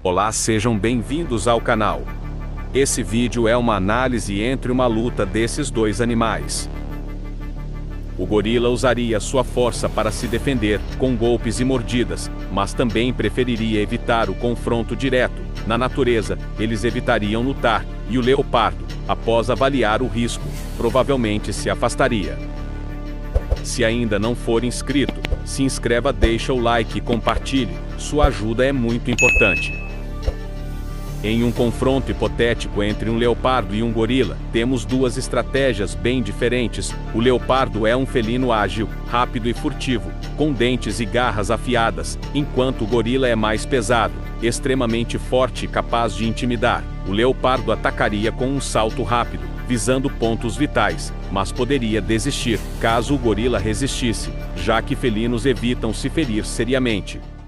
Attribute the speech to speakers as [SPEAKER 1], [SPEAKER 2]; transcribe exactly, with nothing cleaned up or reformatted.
[SPEAKER 1] Olá, sejam bem-vindos ao canal. Esse vídeo é uma análise entre uma luta desses dois animais. O gorila usaria sua força para se defender, com golpes e mordidas, mas também preferiria evitar o confronto direto. Na natureza, eles evitariam lutar, e o leopardo, após avaliar o risco, provavelmente se afastaria. Se ainda não for inscrito, se inscreva, deixa o like e compartilhe, sua ajuda é muito importante. Em um confronto hipotético entre um leopardo e um gorila, temos duas estratégias bem diferentes. O leopardo é um felino ágil, rápido e furtivo, com dentes e garras afiadas, enquanto o gorila é mais pesado, extremamente forte e capaz de intimidar. O leopardo atacaria com um salto rápido, visando pontos vitais, mas poderia desistir, caso o gorila resistisse, já que felinos evitam se ferir seriamente.